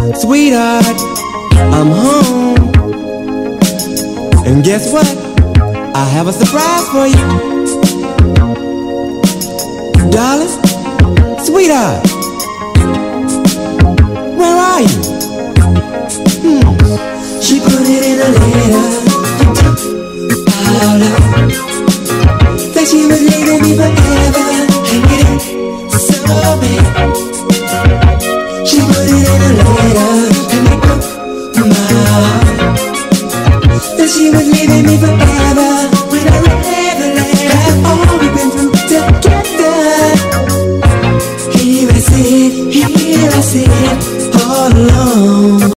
Sweetheart, I'm home. And guess what? I have a surprise for you. Darling, sweetheart,